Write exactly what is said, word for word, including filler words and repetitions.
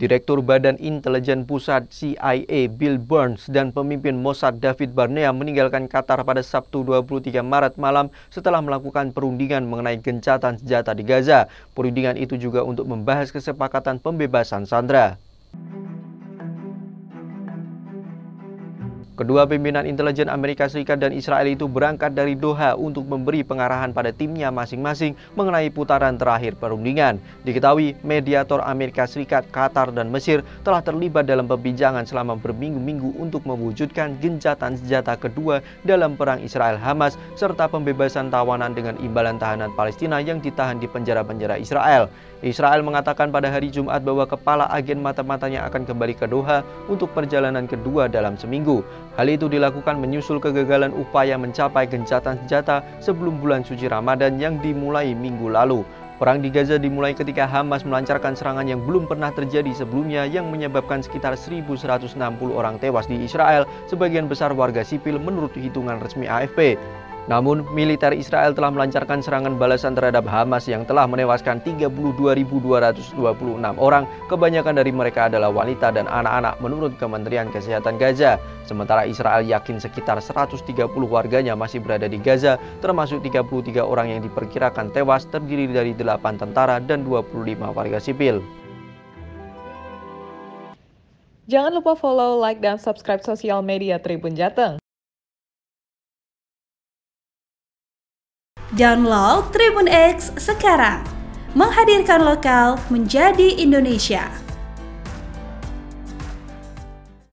Direktur Badan Intelijen Pusat C I A Bill Burns dan pemimpin Mossad David Barnea meninggalkan Qatar pada Sabtu dua puluh tiga Maret malam setelah melakukan perundingan mengenai gencatan senjata di Gaza. Perundingan itu juga untuk membahas kesepakatan pembebasan sandera. Kedua pimpinan intelijen Amerika Serikat dan Israel itu berangkat dari Doha untuk memberi pengarahan pada timnya masing-masing mengenai putaran terakhir perundingan. Diketahui, mediator Amerika Serikat, Qatar, dan Mesir telah terlibat dalam perbincangan selama berminggu-minggu untuk mewujudkan gencatan senjata kedua dalam perang Israel-Hamas serta pembebasan tawanan dengan imbalan tahanan Palestina yang ditahan di penjara-penjara Israel. Israel mengatakan pada hari Jumat bahwa kepala agen mata-matanya akan kembali ke Doha untuk perjalanan kedua dalam seminggu. Hal itu dilakukan menyusul kegagalan upaya mencapai gencatan senjata sebelum bulan suci Ramadan yang dimulai minggu lalu. Perang di Gaza dimulai ketika Hamas melancarkan serangan yang belum pernah terjadi sebelumnya yang menyebabkan sekitar seribu seratus enam puluh orang tewas di Israel, sebagian besar warga sipil menurut hitungan resmi A F P. Namun, militer Israel telah melancarkan serangan balasan terhadap Hamas yang telah menewaskan tiga puluh dua ribu dua ratus dua puluh enam orang, kebanyakan dari mereka adalah wanita dan anak-anak menurut Kementerian Kesehatan Gaza. Sementara Israel yakin sekitar seratus tiga puluh warganya masih berada di Gaza, termasuk tiga puluh tiga orang yang diperkirakan tewas terdiri dari delapan tentara dan dua puluh lima warga sipil. Jangan lupa follow, like, dan subscribe sosial media Tribun Jateng. Download Tribun X sekarang, menghadirkan lokal menjadi Indonesia.